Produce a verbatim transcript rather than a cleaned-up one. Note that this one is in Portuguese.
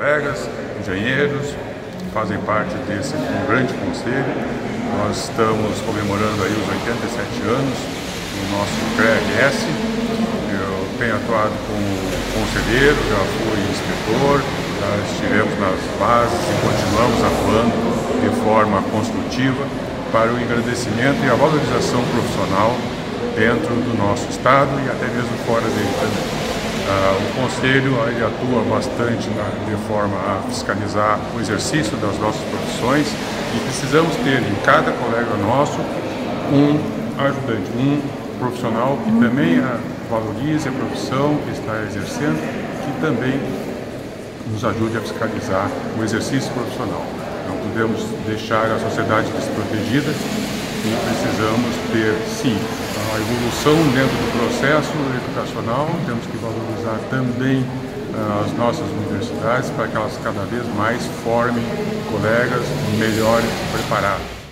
colegas, engenheiros, fazem parte desse um grande conselho. Nós estamos comemorando aí os oitenta e sete anos do nosso C R E A S. Eu tenho atuado como conselheiro, já fui inspetor, já estivemos nas bases e continuamos atuando de forma construtiva para o engrandecimento e a valorização profissional dentro do nosso estado e até mesmo fora dele também. Uh, o Conselho ele atua bastante na, de forma a fiscalizar o exercício das nossas profissões e precisamos ter em cada colega nosso um ajudante, um profissional que também a, valorize a profissão que está exercendo, que também nos ajude a fiscalizar o exercício profissional. Não podemos deixar a sociedade desprotegida e precisamos ter, sim, a evolução dentro do processo educacional. Temos que valorizar também uh, as nossas universidades para que elas cada vez mais formem colegas melhores preparados.